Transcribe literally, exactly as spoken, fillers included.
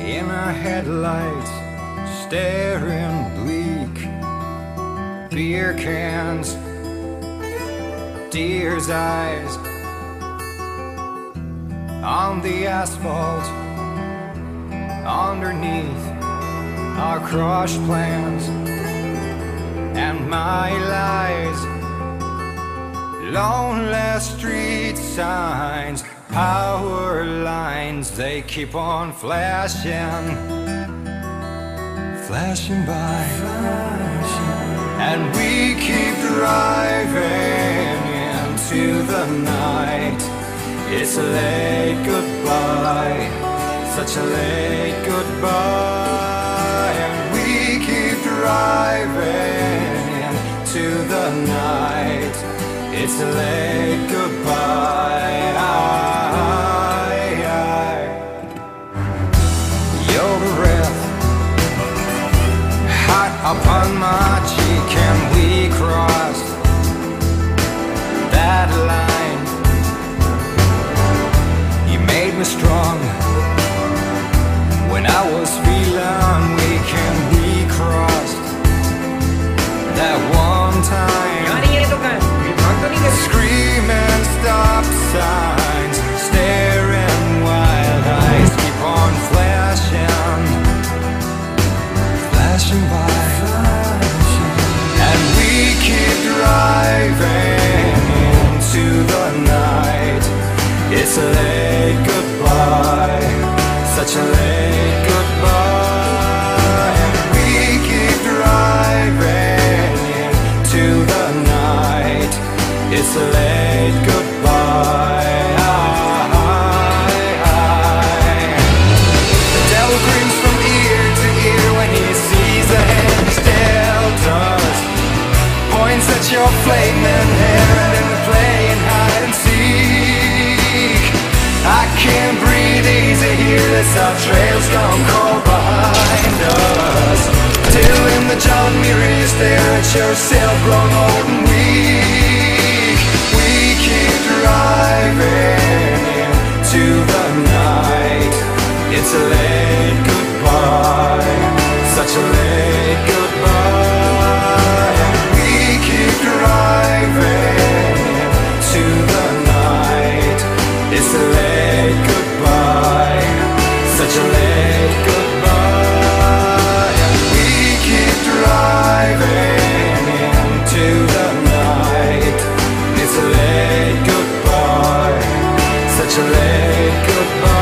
in our headlights, staring bleak. Beer cans, deer's eyes on the asphalt. Underneath our crushed plans and my lies. Lonely street signs, power lines, they keep on flashing, flashing by, and we keep driving into the night. It's a late goodbye, such a late goodbye, and we keep driving into the night. It's a late goodbye. Your breath hot upon my cheek, and we crossed that line. You made me strong when I was feeling weak, and we crossed that one time. Screaming stop signs, staring wild eyes keep on flashing, flashing by, and we keep driving into the night. It's a late goodbye, such a late goodbye, and we keep driving into the night. It's a late goodbye. The devil grins from ear to ear when he sees the hand he's dealt us. Points at your flaming hair, and then we're playing hide and seek. I can't breathe easy here, this our trail's gone cold behind us. Till in the John Muir you stare at yourself grown old and weak. Driving into the night. It's a late goodbye, such a late goodbye, and we keep driving into the night. It's a late goodbye, such a late goodbye, and we keep driving into the night. It's a late goodbye, such a late goodbye.